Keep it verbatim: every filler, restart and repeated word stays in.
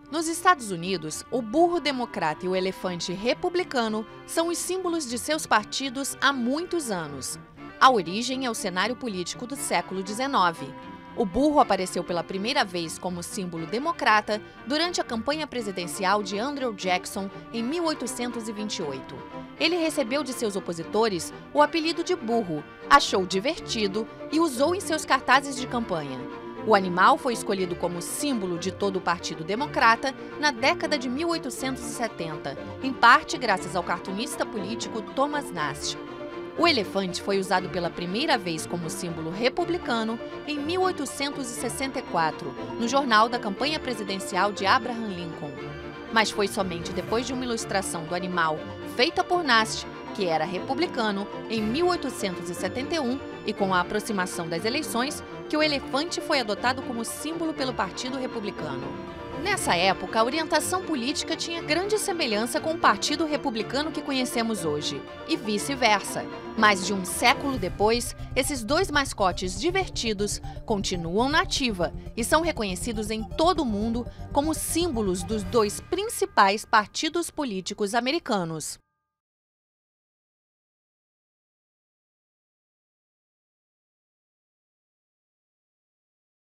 Nos Estados Unidos, o burro democrata e o elefante republicano são os símbolos de seus partidos há muitos anos. A origem é o cenário político do século dezenove. O burro apareceu pela primeira vez como símbolo democrata durante a campanha presidencial de Andrew Jackson em mil oitocentos e vinte e oito. Ele recebeu de seus opositores o apelido de burro, achou divertido e usou em seus cartazes de campanha. O animal foi escolhido como símbolo de todo o Partido Democrata na década de mil oitocentos e setenta, em parte graças ao cartunista político Thomas Nast. O elefante foi usado pela primeira vez como símbolo republicano em mil oitocentos e sessenta e quatro, no jornal da campanha presidencial de Abraham Lincoln. Mas foi somente depois de uma ilustração do animal feita por Nast, que era republicano, em mil oitocentos e setenta e um, e com a aproximação das eleições, que o elefante foi adotado como símbolo pelo Partido Republicano. Nessa época, a orientação política tinha grande semelhança com o Partido Republicano que conhecemos hoje, e vice-versa. Mais de um século depois, esses dois mascotes divertidos continuam na ativa e são reconhecidos em todo o mundo como símbolos dos dois principais partidos políticos americanos.